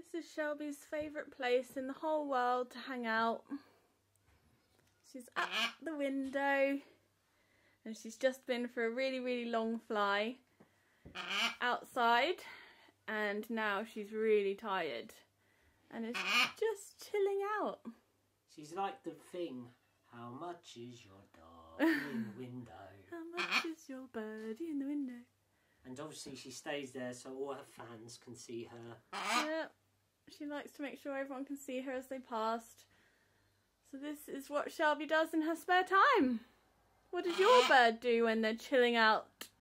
This is Shelby's favourite place in the whole world to hang out. She's at the window and she's just been for a really long fly outside and now she's really tired and is just chilling out. She's like the thing. How much is your dog in the window? How much is your birdie in the window? And obviously she stays there so all her fans can see her. Yeah, she likes to make sure everyone can see her as they passed. So this is what Shelby does in her spare time. What does your bird do when they're chilling out?